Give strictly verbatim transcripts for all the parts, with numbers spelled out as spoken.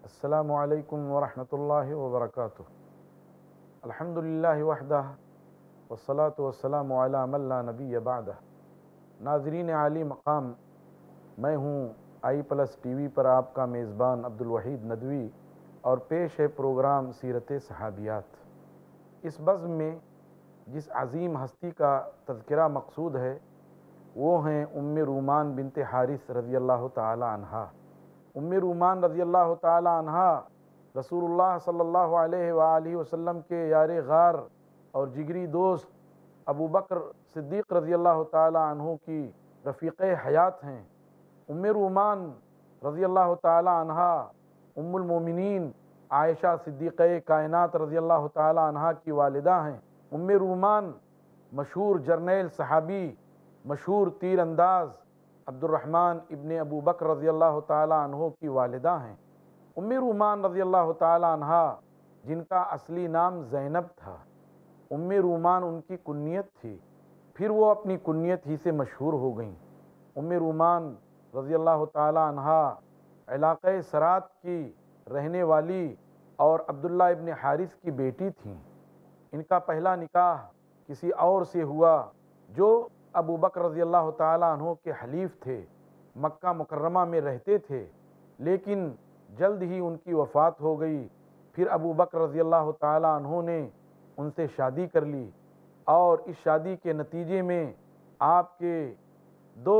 السلام علیکم ورحمۃ اللہ وبرکاتہ۔ الحمدللہ وحدہ والصلاة والسلام علی من لا نبی بعدہ۔ ناظرین عالی مقام، میں ہوں آئی پلس ٹی وی پر آپ کا میزبان عبدالوحید ندوی، اور پیش ہے پروگرام سیرت صحابیات۔ اس بزم میں جس عظیم ہستی کا تذکرہ مقصود ہے وہ ہیں ام رومان بنت حارث رضی اللہ تعالی عنہا۔ ام رومان رضی اللہ تعالی عنہا رسول اللہ صلی اللہ علیہ وآلہ وسلم کے یار غار اور جگری دوست ابو بکر صدیق رضی اللہ تعالی عنہ کی رفیق حیات ہیں۔ ام رومان رضی اللہ تعالی عنہا ام المومنین عائشہ صدیقہ کائنات رضی اللہ تعالی عنہا کی والدہ ہیں۔ ام رومان مشہور جرنیل صحابی، مشہور تیر انداز عبد الرحمن ابن ابو بکر رضی اللہ تعالی عنہ کی والدہ ہیں۔ ام رومان رضی اللہ تعالی عنہا جن کا اصلی نام زینب تھا، ام رومان ان کی کنیت تھی، پھر وہ اپنی کنیت ہی سے مشہور ہو گئیں۔ ام رومان رضی اللہ تعالی عنہا علاقہ سرات کی رہنے والی اور عبداللہ ابن حارث کی بیٹی تھیں۔ ان کا پہلا نکاح کسی اور سے ہوا جو ابو بکر رضی اللہ تعالی عنہ کے حلیف تھے، مکہ مکرمہ میں رہتے تھے، لیکن جلد ہی ان کی وفات ہو گئی۔ پھر ابو بکر رضی اللہ تعالی عنہ نے ان سے شادی کر لی، اور اس شادی کے نتیجے میں آپ کے دو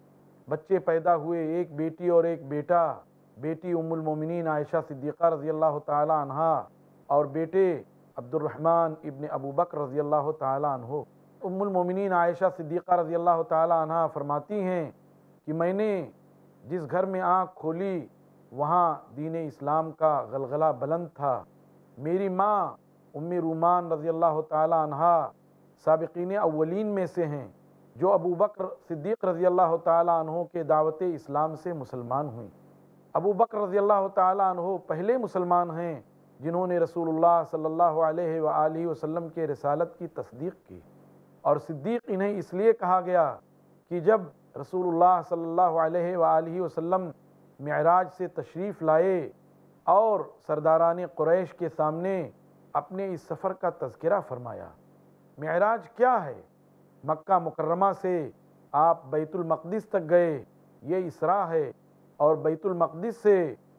بچے پیدا ہوئے، ایک بیٹی اور ایک بیٹا۔ بیٹی ام المومنین عائشہ صدیقہ رضی اللہ تعالی عنہا اور بیٹے عبد الرحمن ابن ابو بکر رضی اللہ تعالی عنہ۔ ام المومنین عائشہ صدیقہ رضی اللہ تعالی عنہا فرماتی ہیں کہ میں نے جس گھر میں آنکھ کھولی وہاں دین اسلام کا غلغلہ بلند تھا۔ میری ماں ام رومان رضی اللہ تعالی عنہا سابقین اولین میں سے ہیں جو ابو بکر صدیق رضی اللہ تعالی عنہ کے دعوت اسلام سے مسلمان ہوئیں۔ ابو بکر رضی اللہ تعالی عنہ پہلے مسلمان ہیں جنہوں نے رسول اللہ صلی اللہ علیہ وآلہ وسلم کے رسالت کی تصدیق کی، اور صدیق انہیں اس لیے کہا گیا کہ جب رسول اللہ صلی اللہ علیہ وآلہ وسلم معراج سے تشریف لائے اور سرداران قریش کے سامنے اپنے اس سفر کا تذکرہ فرمایا۔ معراج کیا ہے؟ مکہ مکرمہ سے آپ بیت المقدس تک گئے، یہ اسراء ہے، اور بیت المقدس سے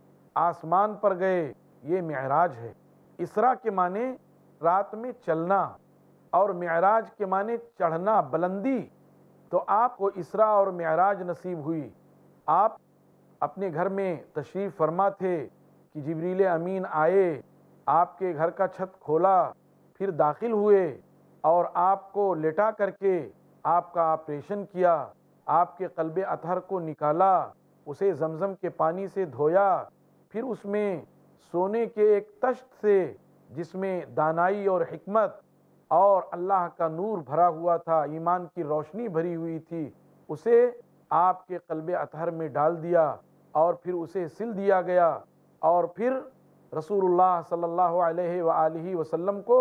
آسمان پر گئے، یہ معراج ہے۔ اسراء کے معنی رات میں چلنا، اور معراج کے معنی چڑھنا، بلندی۔ تو آپ کو اسراء اور معراج نصیب ہوئی۔ آپ اپنے گھر میں تشریف فرما تھے کہ جبریل امین آئے، آپ کے گھر کا چھت کھولا، پھر داخل ہوئے اور آپ کو لٹا کر کے آپ کا آپریشن کیا، آپ کے قلب اطہر کو نکالا، اسے زمزم کے پانی سے دھویا، پھر اس میں سونے کے ایک تشت سے جس میں دانائی اور حکمت اور اللہ کا نور بھرا ہوا تھا، ایمان کی روشنی بھری ہوئی تھی، اسے آپ کے قلب اطہر میں ڈال دیا، اور پھر اسے سل دیا گیا، اور پھر رسول اللہ صلی اللہ علیہ وآلہ وسلم کو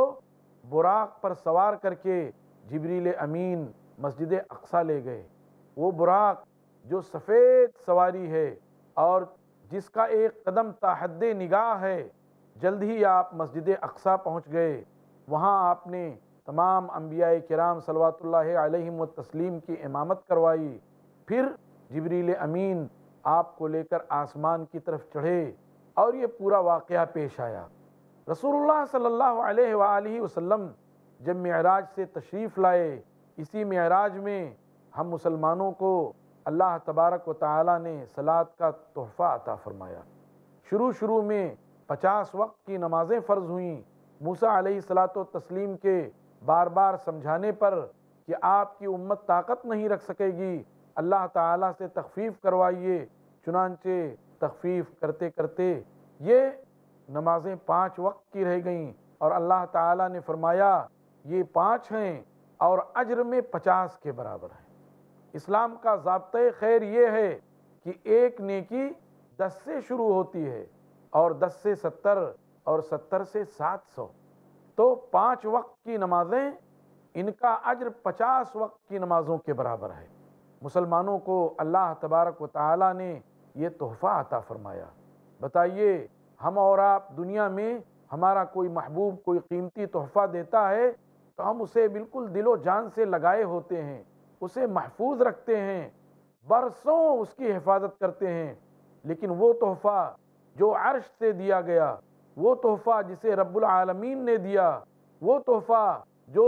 براق پر سوار کر کے جبریل امین مسجد اقصیٰ لے گئے۔ وہ براق جو سفید سواری ہے اور جس کا ایک قدم تا حد نگاہ ہے، جلد ہی آپ مسجد اقصیٰ پہنچ گئے۔ وہاں آپ نے تمام انبیاء کرام صلوات اللہ علیہم والتسلیم کی امامت کروائی۔ پھر جبریل امین آپ کو لے کر آسمان کی طرف چڑھے، اور یہ پورا واقعہ پیش آیا۔ رسول اللہ صلی اللہ علیہ وآلہ وسلم جب معراج سے تشریف لائے، اسی معراج میں ہم مسلمانوں کو اللہ تبارک و تعالی نے صلاۃ کا تحفہ عطا فرمایا۔ شروع شروع میں پچاس وقت کی نمازیں فرض ہوئیں۔ موسیٰ علیہ الصلاۃ والتسلیم کے بار بار سمجھانے پر کہ آپ کی امت طاقت نہیں رکھ سکے گی، اللہ تعالیٰ سے تخفیف کروائیے، چنانچہ تخفیف کرتے کرتے یہ نمازیں پانچ وقت کی رہ گئیں، اور اللہ تعالیٰ نے فرمایا یہ پانچ ہیں اور اجر میں پچاس کے برابر ہیں۔ اسلام کا ضابطۂ خیر یہ ہے کہ ایک نیکی دس سے شروع ہوتی ہے، اور دس سے ستر، اور ستر سے سات سو، تو پانچ وقت کی نمازیں ان کا اجر پچاس وقت کی نمازوں کے برابر ہے۔ مسلمانوں کو اللہ تبارک و تعالی نے یہ تحفہ عطا فرمایا۔ بتائیے ہم اور آپ دنیا میں ہمارا کوئی محبوب کوئی قیمتی تحفہ دیتا ہے تو ہم اسے بالکل دل و جان سے لگائے ہوتے ہیں، اسے محفوظ رکھتے ہیں، برسوں اس کی حفاظت کرتے ہیں۔ لیکن وہ تحفہ جو عرش سے دیا گیا، وہ تحفہ جسے رب العالمین نے دیا، وہ تحفہ جو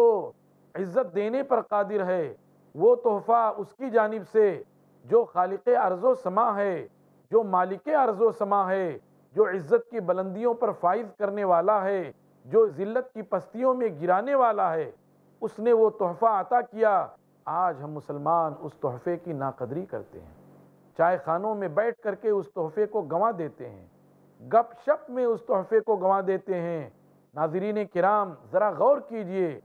عزت دینے پر قادر ہے، وہ تحفہ اس کی جانب سے جو خالق ارض و سما ہے، جو مالک ارض و سما ہے، جو عزت کی بلندیوں پر فائز کرنے والا ہے، جو ذلت کی پستیوں میں گرانے والا ہے، اس نے وہ تحفہ عطا کیا۔ آج ہم مسلمان اس تحفے کی ناقدری کرتے ہیں، چائے خانوں میں بیٹھ کر کے اس تحفے کو گنوا دیتے ہیں، گپ شپ میں اس تحفے کو گنوا دیتے ہیں۔ ناظرین کرام ذرا غور کیجئے،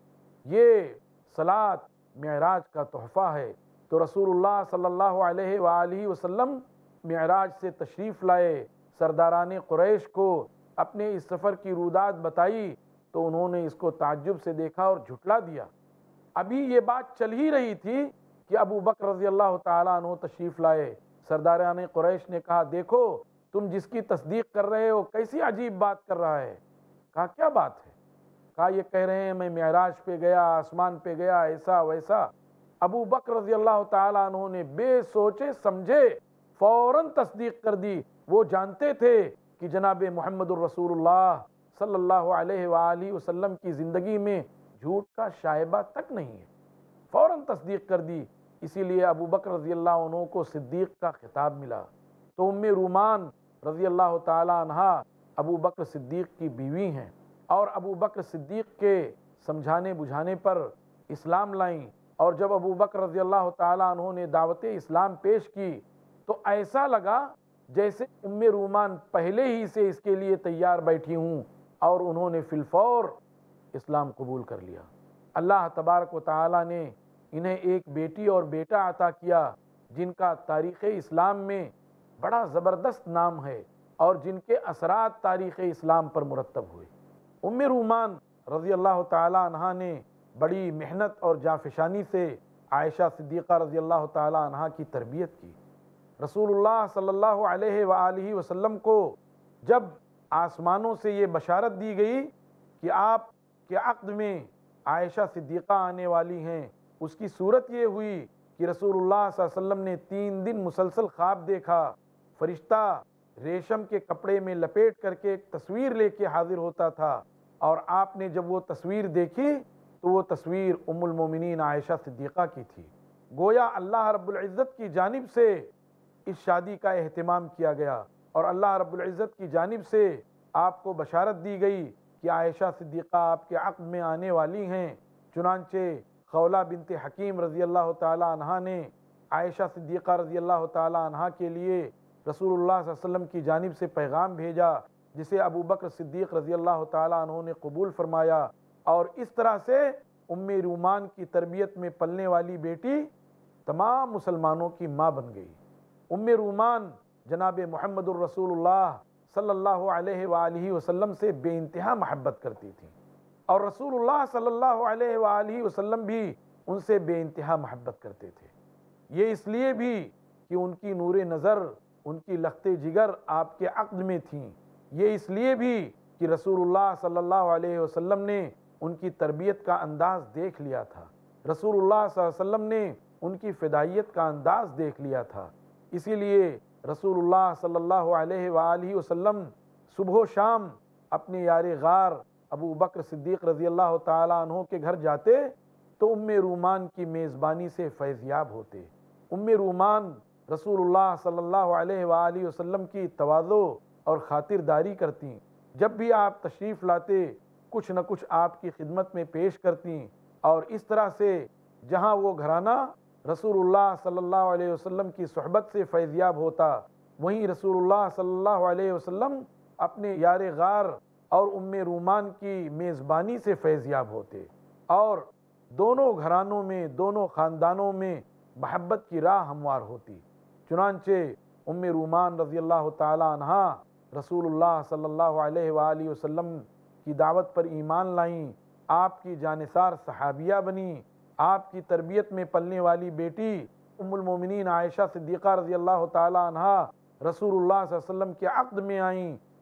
یہ صلاۃ معراج کا تحفہ ہے۔ تو رسول اللہ صلی اللہ علیہ وآلہ وسلم معراج سے تشریف لائے، سرداران قریش کو اپنے اس سفر کی رودات بتائی تو انہوں نے اس کو تعجب سے دیکھا اور جھٹلا دیا۔ ابھی یہ بات چل ہی رہی تھی کہ ابو بکر رضی اللہ تعالیٰ عنہ تشریف لائے۔ سرداران قریش نے کہا دیکھو تم جس کی تصدیق کر رہے ہو کیسی عجیب بات کر رہا ہے۔ کہا کیا بات ہے؟ کہا یہ کہہ رہے ہیں میں معراج پہ گیا، آسمان پہ گیا، ایسا ویسا۔ ابو بکر رضی اللہ تعالیٰ عنہ نے بے سوچے سمجھے فوراً تصدیق کر دی۔ وہ جانتے تھے کہ جناب محمد الرسول اللہ صلی اللہ علیہ وآلہ وسلم کی زندگی میں جھوٹ کا شائبہ تک نہیں ہے، فوراً تصدیق کر دی۔ اسی لیے ابو بکر رضی اللہ عنہ کو صدیق کا خطاب ملا۔ تو ام رومان رضی اللہ تعالی عنہ ابو بکر صدیق کی بیوی ہیں، اور ابو بکر صدیق کے سمجھانے بجھانے پر اسلام لائیں، اور جب ابو بکر رضی اللہ تعالی عنہ نے دعوت اسلام پیش کی تو ایسا لگا جیسے ام رومان پہلے ہی سے اس کے لیے تیار بیٹھی ہوں، اور انہوں نے فی الفور اسلام قبول کر لیا۔ اللہ تبارک و تعالی نے انہیں ایک بیٹی اور بیٹا عطا کیا جن کا تاریخ اسلام میں بڑا زبردست نام ہے اور جن کے اثرات تاریخ اسلام پر مرتب ہوئے۔ ام رومان رضی اللہ تعالی عنہ نے بڑی محنت اور جانفشانی سے عائشہ صدیقہ رضی اللہ تعالی عنہ کی تربیت کی۔ رسول اللہ صلی اللہ علیہ وآلہ وسلم کو جب آسمانوں سے یہ بشارت دی گئی کہ آپ کے عقد میں عائشہ صدیقہ آنے والی ہیں، اس کی صورت یہ ہوئی کہ رسول اللہ صلی اللہ علیہ وسلم نے تین دن مسلسل خواب دیکھا، فرشتہ ریشم کے کپڑے میں لپیٹ کر کے ایک تصویر لے کے حاضر ہوتا تھا، اور آپ نے جب وہ تصویر دیکھی تو وہ تصویر ام المومنین عائشہ صدیقہ کی تھی۔ گویا اللہ رب العزت کی جانب سے اس شادی کا اہتمام کیا گیا، اور اللہ رب العزت کی جانب سے آپ کو بشارت دی گئی کہ عائشہ صدیقہ آپ کے عقد میں آنے والی ہیں۔ چنانچہ خولہ بنت حکیم رضی اللہ تعالی عنہ نے عائشہ صدیقہ رضی اللہ تعالی عنہ کے لیے رسول اللہ صلی اللہ علیہ وسلم کی جانب سے پیغام بھیجا، جسے ابو بکر صدیق رضی اللہ تعالی عنہ نے قبول فرمایا، اور اس طرح سے ام رومان کی تربیت میں پلنے والی بیٹی تمام مسلمانوں کی ماں بن گئی۔ ام رومان جناب محمد الرسول اللہ صلی اللہ علیہ وآلہ وسلم سے بے انتہا محبت کرتی تھی، اور رسول اللہ صلی اللہ علیہ وآلہ وسلم بھی ان سے بے انتہا محبت کرتے تھے۔ یہ اس لیے بھی کہ ان کی نور نظر، ان کی لخت جگر آپ کے عقد میں تھیں، یہ اس لیے بھی کہ رسول اللہ صلی اللہ علیہ وسلم نے ان کی تربیت کا انداز دیکھ لیا تھا، رسول اللہ صلی اللہ علیہ وسلم نے ان کی فدائیت کا انداز دیکھ لیا تھا۔ اسی لیے رسول اللہ صلی اللہ علیہ وآلہ وسلم صبح و شام اپنے یار غار ابو بکر صدیق رضی اللہ تعالی عنہ کے گھر جاتے تو ام رومان کی میزبانی سے فیض یاب ہوتے۔ ام رومان رسول اللہ صلی اللہ علیہ وآلہ وسلم کی تواضع اور خاطرداری کرتیں، جب بھی آپ تشریف لاتے کچھ نہ کچھ آپ کی خدمت میں پیش کرتیں، اور اس طرح سے جہاں وہ گھرانہ رسول اللہ صلی اللہ علیہ وسلم کی صحبت سے فیضیاب ہوتا، وہیں رسول اللہ صلی اللہ علیہ وسلم اپنے یار غار اور ام رومان کی میزبانی سے فیضیاب ہوتے، اور دونوں گھرانوں میں، دونوں خاندانوں میں محبت کی راہ ہموار ہوتی۔ چنانچہ ام رومان رضی اللہ تعالی عنہ رسول اللہ صلی اللہ علیہ وآلہ وسلم کی دعوت پر ایمان لائیں، آپ کی جانثار صحابیہ بنیں، آپ کی تربیت میں پلنے والی بیٹی ام المومنین عائشہ صدیقہ رضی اللہ تعالی عنہ رسول اللہ صلی اللہ علیہ وسلم کے عقد میں آئیں،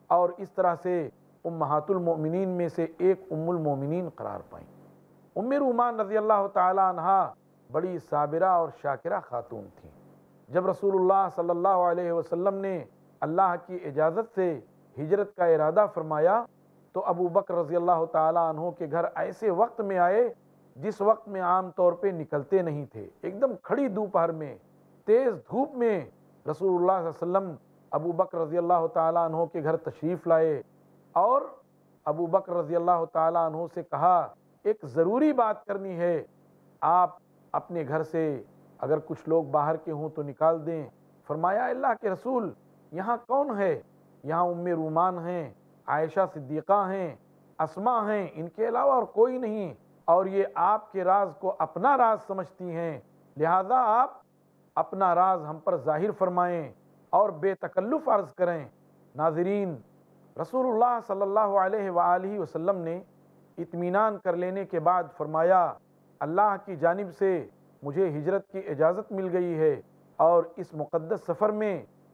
اور اس طرح سے امہات المؤمنین میں سے ایک ام المؤمنین قرار پائیں۔ ام رومان رضی اللہ تعالی عنہ بڑی صابرہ اور شاکرہ خاتون تھیں۔ جب رسول اللہ صلی اللہ علیہ وسلم نے اللہ کی اجازت سے ہجرت کا ارادہ فرمایا تو ابو بکر رضی اللہ تعالی عنہ کے گھر ایسے وقت میں آئے جس وقت میں عام طور پہ نکلتے نہیں تھے۔ ایک دم کھڑی دوپہر میں، تیز دھوپ میں رسول اللہ صلی اللہ علیہ وسلم ابو بکر رضی اللہ تعالیٰ عنہ کے گھر تشریف لائے اور ابو بکر رضی اللہ تعالیٰ عنہ سے کہا ایک ضروری بات کرنی ہے، آپ اپنے گھر سے اگر کچھ لوگ باہر کے ہوں تو نکال دیں۔ فرمایا اللہ کے رسول یہاں کون ہے؟ یہاں ام رومان ہیں، عائشہ صدیقہ ہیں، اسماء ہیں، ان کے علاوہ اور کوئی نہیں، اور یہ آپ کے راز کو اپنا راز سمجھتی ہیں، لہذا آپ اپنا راز ہم پر ظاہر فرمائیں اور بے تکلف عرض کریں۔ ناظرین، رسول اللہ صلی اللہ علیہ وآلہ وسلم نے اطمینان کر لینے کے بعد فرمایا اللہ کی جانب سے مجھے ہجرت کی اجازت مل گئی ہے اور اس مقدس سفر میں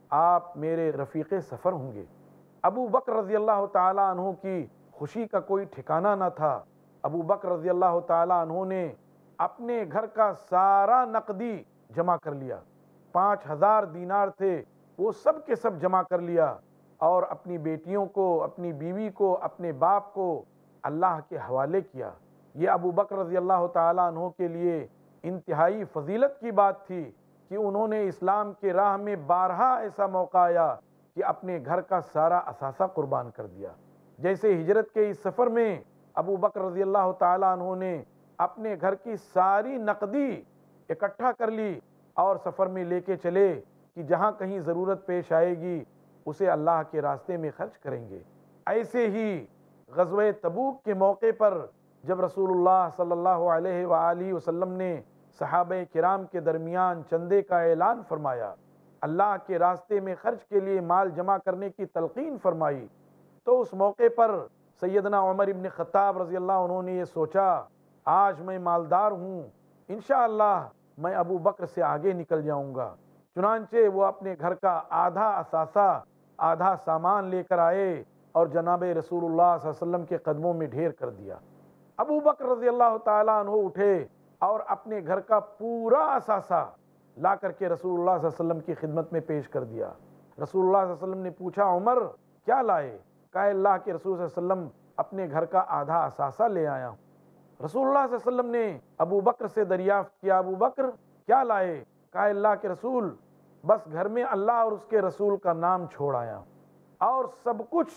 آپ میرے رفیق سفر ہوں گے۔ ابو بکر رضی اللہ تعالیٰ عنہ کی خوشی کا کوئی ٹھکانہ نہ تھا۔ ابو بکر رضی اللہ تعالیٰ عنہ نے اپنے گھر کا سارا نقدی جمع کر لیا، پانچ ہزار دینار تھے وہ سب کے سب جمع کر لیا اور اپنی بیٹیوں کو، اپنی بیوی کو، اپنے باپ کو اللہ کے حوالے کیا۔ یہ ابو بکر رضی اللہ تعالیٰ عنہ کے لیے انتہائی فضیلت کی بات تھی کہ انہوں نے اسلام کے راہ میں بارہا ایسا موقع آیا کہ اپنے گھر کا سارا اثاثہ قربان کر دیا۔ جیسے ہجرت کے اس سفر میں ابو بکر رضی اللہ تعالیٰ عنہ نے اپنے گھر کی ساری نقدی اکٹھا کر لی اور سفر میں لے کے چلے کہ جہاں کہیں ضرورت پیش آئے گی اسے اللہ کے راستے میں خرچ کریں گے۔ ایسے ہی غزوہ تبوک کے موقع پر جب رسول اللہ صلی اللہ علیہ وآلہ وسلم نے صحابہ کرام کے درمیان چندے کا اعلان فرمایا، اللہ کے راستے میں خرچ کے لیے مال جمع کرنے کی تلقین فرمائی، تو اس موقع پر سیدنا عمر ابن خطاب رضی اللہ عنہ نے یہ سوچا آج میں مالدار ہوں، انشاءاللہ میں ابو بکر سے آگے نکل جاؤں گا۔ چنانچہ وہ اپنے گھر کا آدھا اثاثہ، آدھا سامان لے کر آئے اور جناب رسول اللہ صلی اللہ علیہ وسلم کے قدموں میں ڈھیر کر دیا۔ ابو بکر رضی اللہ تعالیٰ عنہ اٹھے اور اپنے گھر کا پورا اثاثہ لا کر کے رسول اللہ صلی اللہ علیہ وسلم کی خدمت میں پیش کر دیا۔ رسول اللہ صلی اللہ علیہ وسلم نے پوچھا عمر کیا لائے؟ کہا اللہ کے رسول صلی اللہ علیہ وسلم اپنے گھر کا آدھا اثاثہ لے آیا ہوں۔ رسول اللہ صلی اللہ علیہ وسلم نے ابو بکر سے دریافت کیا ابو بکر کیا لائے؟ کہا اللہ کے رسول بس گھر میں اللہ اور اس کے رسول کا نام چھوڑ آیا ہوں اور سب کچھ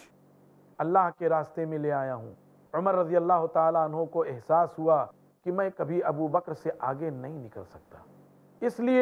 اللہ کے راستے میں لے آیا ہوں۔ عمر رضی اللہ تعالیٰ عنہ کو احساس ہوا کہ میں کبھی ابو بکر سے آگے نہیں نکل سکتا، اس لیے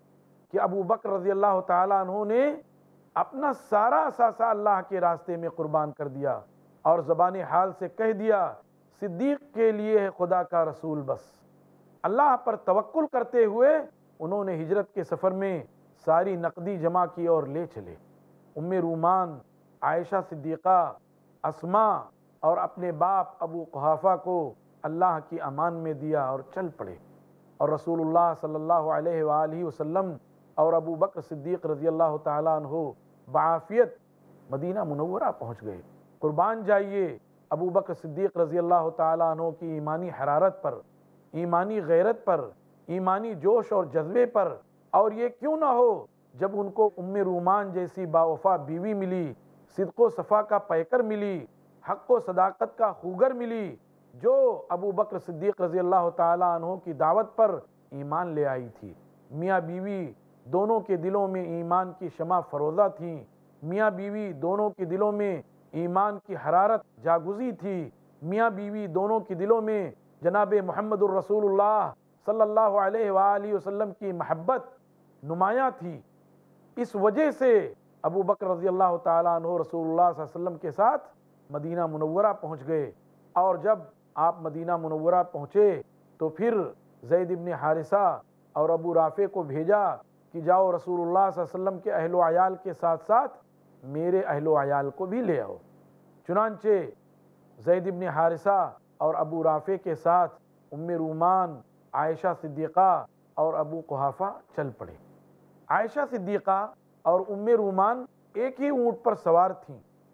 کہ ابو بکر رضی اللہ تعالیٰ عنہ نے اپنا سارا اثاثہ اللہ کے راستے میں قربان کر دیا اور زبان حال سے کہہ دیا صدیق کے لیے ہے خدا کا رسول بس۔ اللہ پر توکل کرتے ہوئے انہوں نے ہجرت کے سفر میں ساری نقدی جمع کی اور لے چلے۔ ام رومان، عائشہ صدیقہ، اسماء اور اپنے باپ ابو قحافہ کو اللہ کی امان میں دیا اور چل پڑے، اور رسول اللہ صلی اللہ علیہ وآلہ وسلم اور ابو بکر صدیق رضی اللہ تعالیٰ عنہ بعافیت مدینہ منورہ پہنچ گئے۔ قربان جائیے ابو بکر صدیق رضی اللہ تعالیٰ عنہ کی ایمانی حرارت پر، ایمانی غیرت پر، ایمانی جوش اور جذبے پر، اور یہ کیوں نہ ہو جب ان کو ام رومان جیسی باوفا بیوی ملی، صدق و صفا کا پیکر ملی، حق و صداقت کا خوگر ملی، جو ابو بکر صدیق رضی اللہ تعالیٰ عنہ کی دعوت پر ایمان لے آئی تھی۔ میاں بیوی دونوں کے دلوں میں ایمان کی شمع فروزہ تھیں، میاں بیوی دونوں کے دلوں میں ایمان کی حرارت جاگزی تھی، میاں بیوی دونوں کے دلوں میں جناب محمد الرسول اللہ صلی اللہ علیہ وآلہ وسلم کی محبت نمایاں تھی۔ اس وجہ سے ابو بکر رضی اللہ تعالیٰ عنہ رسول اللہ صلی اللہ علیہ وسلم کے ساتھ مدینہ منورہ پہنچ گئے، اور جب آپ مدینہ منورہ پہنچے تو پھر زید ابن حارثہ اور ابو رافع کو بھیجا کہ جاؤ رسول اللہ صلی اللہ علیہ وسلم کے اہل و عیال کے ساتھ ساتھ میرے اہل و عیال کو بھی لے آؤ۔ چنانچہ زید ابن حارثہ اور ابو رافع کے ساتھ ام رومان، عائشہ صدیقہ اور ابو قحافہ چل پڑے۔ عائشہ صدیقہ اور ام رومان ایک ہی اونٹ پر سوار تھیں،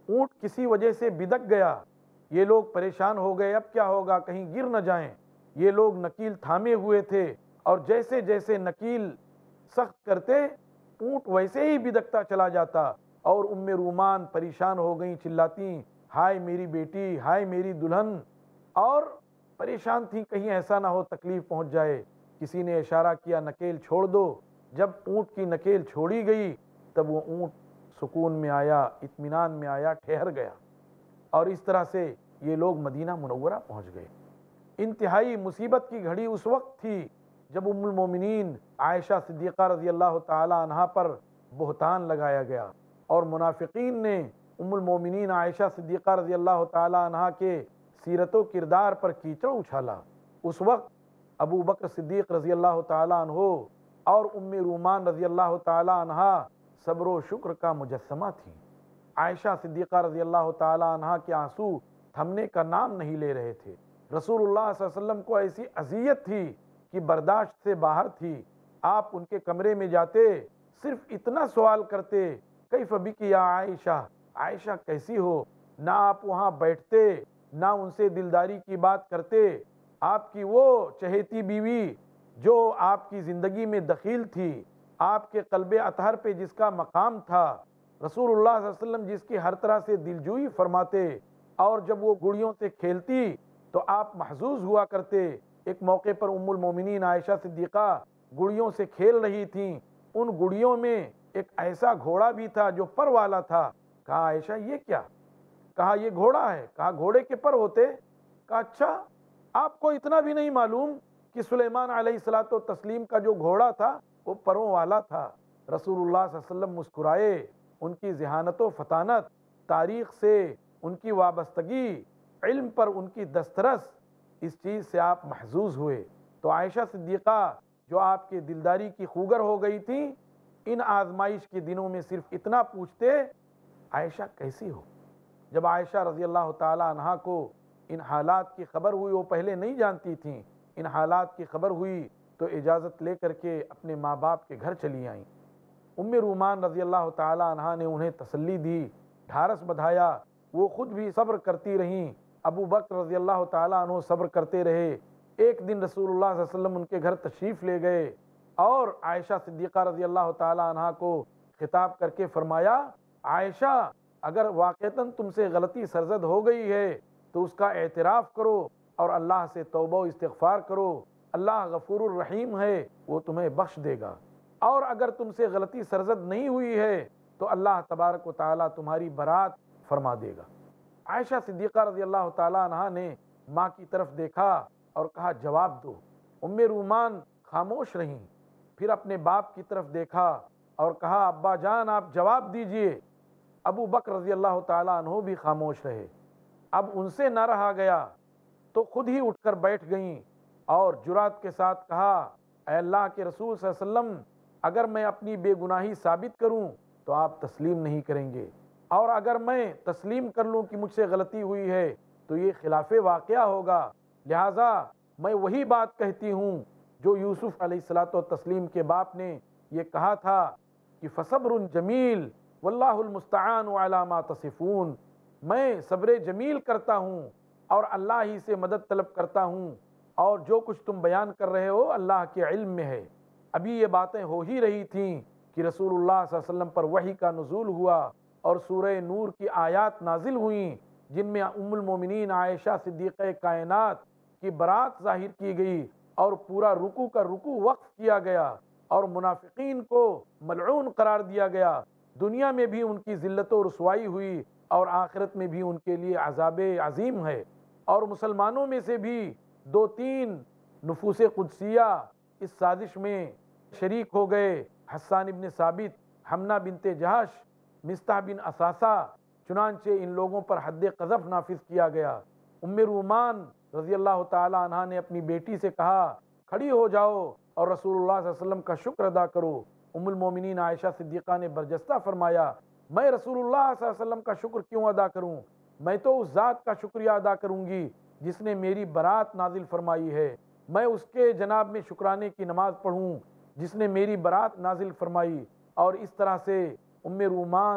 اونٹ کسی وجہ سے بدک گیا، یہ لوگ پریشان ہو گئے، اب کیا ہوگا، کہیں گر نہ جائیں۔ یہ لوگ نکیل تھامے ہوئے تھے، اور جیسے جیسے نکیل سخت کرتے اونٹ ویسے ہی بدکتا چلا جاتا، اور ام رومان پریشان ہو گئیں، چلاتی ہائے میری بیٹی، ہائے میری دلہن، اور پریشان تھیں کہیں ایسا نہ ہو تکلیف پہنچ جائے۔ کسی نے اشارہ کیا نکیل چھوڑ دو، جب اونٹ کی نکیل چھوڑی گئی تب وہ اونٹ سکون میں آیا، اطمینان میں آیا، ٹھہر گیا، اور اس طرح سے یہ لوگ مدینہ منورہ پہنچ گئے۔ انتہائی مصیبت کی گھڑی اس وقت تھی جب ام المومنین عائشہ صدیقہ رضی اللہ تعالی عنہا پر بہتان لگایا گیا، اور منافقین نے ام المومنین عائشہ صدیقہ رضی اللہ تعالی عنہا کے سیرت و کردار پر کیچڑ اچھالا۔ اس وقت ابو بکر صدیق رضی اللہ تعالی عنہ اور ام رومان رضی اللہ تعالی عنہا صبر و شکر کا مجسمہ تھی۔ عائشہ صدیقہ رضی اللہ تعالی عنہا کے آنسو تھمنے کا نام نہیں لے رہے تھے۔ رسول اللہ صلی اللہ علیہ وسلم کو ایسی اذیت تھی کہ برداشت سے باہر تھی۔ آپ ان کے کمرے میں جاتے، صرف اتنا سوال کرتے، کیف بک یا عائشہ، عائشہ کیسی ہو؟ نہ آپ وہاں بیٹھتے، نہ ان سے دلداری کی بات کرتے۔ آپ کی وہ چہیتی بیوی جو آپ کی زندگی میں دخیل تھی، آپ کے قلب اطہر پہ جس کا مقام تھا، رسول اللہ صلی اللہ علیہ وسلم جس کی ہر طرح سے دلجوئی فرماتے، اور جب وہ گڑیوں سے کھیلتی تو آپ محظوظ ہوا کرتے۔ ایک موقع پر ام المومنین عائشہ صدیقہ گڑیوں سے کھیل رہی تھیں، ان گڑیوں میں ایک ایسا گھوڑا بھی تھا جو پر والا تھا۔ کہا عائشہ یہ کیا؟ کہا یہ گھوڑا ہے۔ کہا گھوڑے کے پر ہوتے؟ کہا اچھا، آپ کو اتنا بھی نہیں معلوم کہ سلیمان علیہ الصلوۃ والتسلیم کا جو گھوڑا تھا وہ پروں والا تھا؟ رسول اللہ صلی اللہ علیہ وسلم مسکرائے، ان کی ذہانت و فطانت، تاریخ سے ان کی وابستگی، علم پر ان کی دسترس، اس چیز سے آپ محظوظ ہوئے۔ تو عائشہ صدیقہ جو آپ کے دلداری کی خوگر ہو گئی تھی، ان آزمائش کے دنوں میں صرف اتنا پوچھتے، عائشہ کیسی ہو؟ جب عائشہ رضی اللہ تعالی عنہا کو ان حالات کی خبر ہوئی، وہ پہلے نہیں جانتی تھیں، ان حالات کی خبر ہوئی تو اجازت لے کر کے اپنے ماں باپ کے گھر چلی آئیں۔ ام رومان رضی اللہ تعالی عنہا نے انہیں تسلی دی، ڈھارس بدھایا، وہ خود بھی صبر کرتی رہیں، ابو بکر رضی اللہ تعالیٰ عنہ صبر کرتے رہے۔ ایک دن رسول اللہ صلی اللہ علیہ وسلم ان کے گھر تشریف لے گئے، اور عائشہ صدیقہ رضی اللہ تعالیٰ عنہ کو خطاب کر کے فرمایا، عائشہ اگر واقعتاً تم سے غلطی سرزد ہو گئی ہے تو اس کا اعتراف کرو اور اللہ سے توبہ و استغفار کرو، اللہ غفور الرحیم ہے، وہ تمہیں بخش دے گا، اور اگر تم سے غلطی سرزد نہیں ہوئی ہے تو اللہ تبارک و تعالیٰ تمہاری برات فرما دے گا۔ عائشہ صدیقہ رضی اللہ تعالیٰ عنہ نے ماں کی طرف دیکھا اور کہا جواب دو۔ ام رومان خاموش رہیں، پھر اپنے باپ کی طرف دیکھا اور کہا ابا جان آپ جواب دیجئے۔ ابو بکر رضی اللہ تعالیٰ عنہ بھی خاموش رہے۔ اب ان سے نہ رہا گیا تو خود ہی اٹھ کر بیٹھ گئیں اور جرات کے ساتھ کہا، اے اللہ کے رسول صلی اللہ علیہ وسلم، اگر میں اپنی بے گناہی ثابت کروں تو آپ تسلیم نہیں کریں گے، اور اگر میں تسلیم کر لوں کہ مجھ سے غلطی ہوئی ہے تو یہ خلاف واقعہ ہوگا، لہٰذا میں وہی بات کہتی ہوں جو یوسف علیہ الصلوۃ والتسلیم کے باپ نے یہ کہا تھا کہ فصبر جمیل واللہ المستعان علی ما تصفون، میں صبر جمیل کرتا ہوں اور اللہ ہی سے مدد طلب کرتا ہوں، اور جو کچھ تم بیان کر رہے ہو اللہ کے علم میں ہے۔ ابھی یہ باتیں ہو ہی رہی تھیں کہ رسول اللہ صلی اللہ علیہ وسلم پر وحی کا نزول ہوا اور سورہ نور کی آیات نازل ہوئیں، جن میں ام المومنین عائشہ صدیقہ کائنات کی برات ظاہر کی گئی، اور پورا رکوع کا رکوع وقف کیا گیا، اور منافقین کو ملعون قرار دیا گیا۔ دنیا میں بھی ان کی ذلت و رسوائی ہوئی، اور آخرت میں بھی ان کے لیے عذاب عظیم ہے۔ اور مسلمانوں میں سے بھی دو تین نفوس قدسیہ اس سازش میں شریک ہو گئے، حسان ابن ثابت، حمنہ بنت جہش، مصطح بن اثاثہ، چنانچہ ان لوگوں پر حد قذف نافذ کیا گیا۔ ام رومان رضی اللہ تعالی عنہ نے اپنی بیٹی سے کہا کھڑی ہو جاؤ اور رسول اللہ صلی اللہ علیہ وسلم کا شکر ادا کرو۔ ام المومنین عائشہ صدیقہ نے برجستہ فرمایا، میں رسول اللہ صلی اللہ علیہ وسلم کا شکر کیوں ادا کروں؟ میں تو اس ذات کا شکریہ ادا کروں گی جس نے میری برات نازل فرمائی ہے، میں اس کے جناب میں شکرانے کی نماز پڑھوں جس نے میری برات نازل فرمائی۔ اور اس طرح سے ام رومان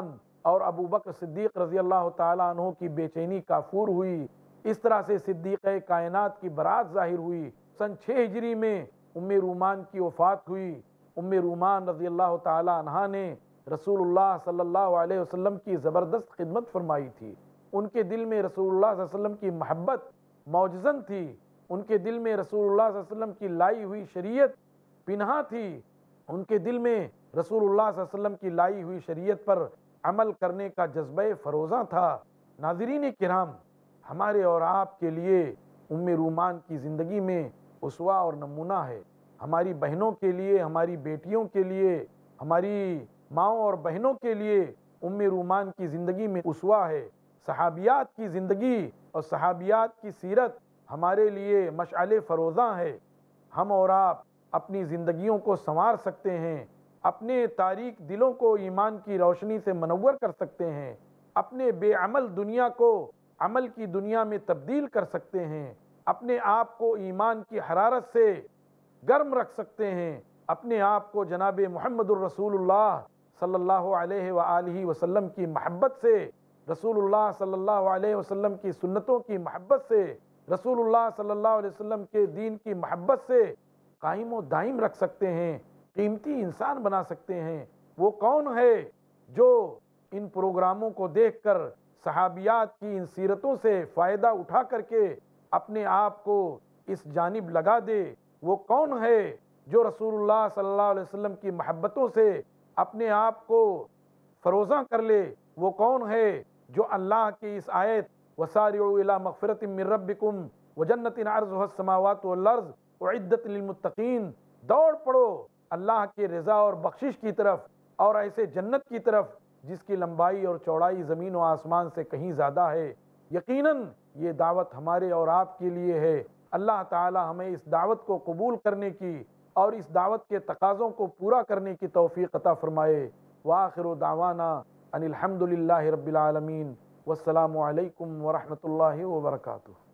اور ابو بکر صدیق رضی اللہ تعالیٰ عنہ کی بے چینی کافور ہوئی۔ اس طرح سے صدیق کائنات کی برات ظاہر ہوئی۔ سن چھ ہجری میں ام رومان کی وفات ہوئی۔ ام رومان رضی اللہ تعالیٰ عنہ نے رسول اللہ صلی اللہ علیہ وسلم کی زبردست خدمت فرمائی تھی۔ ان کے دل میں رسول اللہ صلی اللہ علیہ وسلم کی محبت موجزن تھی۔ ان کے دل میں رسول اللہ صلی اللہ علیہ وسلم کی لائی ہوئی شریعت پنہا تھی۔ ان کے دل میں رسول اللہ صلی اللہ علیہ وسلم کی لائی ہوئی شریعت پر عمل کرنے کا جذبہ فروزاں تھا۔ ناظرین کرام، ہمارے اور آپ کے لیے ام رومان کی زندگی میں اسوہ اور نمونہ ہے۔ ہماری بہنوں کے لیے، ہماری بیٹیوں کے لیے، ہماری ماؤں اور بہنوں کے لیے ام رومان کی زندگی میں اسوہ ہے۔ صحابیات کی زندگی اور صحابیات کی سیرت ہمارے لیے مشعل فروزاں ہے۔ ہم اور آپ اپنی زندگیوں کو سنوار سکتے ہیں، اپنے تاریک دلوں کو ایمان کی روشنی سے منور کر سکتے ہیں، اپنے بے عمل دنیا کو عمل کی دنیا میں تبدیل کر سکتے ہیں، اپنے آپ کو ایمان کی حرارت سے گرم رکھ سکتے ہیں، اپنے آپ کو جناب محمد الرسول اللہ صلی اللہ علیہ وآلہ وسلم کی محبت سے، رسول اللہ صلی اللہ علیہ وسلم کی سنتوں کی محبت سے، رسول اللہ صلی اللہ علیہ وسلم کے دین کی محبت سے قائم و دائم رکھ سکتے ہیں، قیمتی انسان بنا سکتے ہیں۔ وہ کون ہے جو ان پروگراموں کو دیکھ کر، صحابیات کی ان سیرتوں سے فائدہ اٹھا کر کے اپنے آپ کو اس جانب لگا دے؟ وہ کون ہے جو رسول اللہ صلی اللہ علیہ وسلم کی محبتوں سے اپنے آپ کو فروزاں کر لے؟ وہ کون ہے جو اللہ کی اس آیت وَسَارِعُوا إِلَىٰ مَغْفِرَةٍ مِّن رَبِّكُمْ وَجَنَّةٍ عَرْضُهَا السَّمَاوَاتُ وَالْأَرْضُ أُعِدَّتْ لِلْمُتَّقِينَ، دوڑ پڑو اللہ کے رضا اور بخشش کی طرف، اور ایسے جنت کی طرف جس کی لمبائی اور چوڑائی زمین و آسمان سے کہیں زیادہ ہے۔ یقیناً یہ دعوت ہمارے اور آپ کے لیے ہے۔ اللہ تعالی ہمیں اس دعوت کو قبول کرنے کی اور اس دعوت کے تقاضوں کو پورا کرنے کی توفیق عطا فرمائے۔ وآخر دعوانا ان الحمد للہ رب العالمین، والسلام علیکم ورحمۃ اللہ وبرکاتہ۔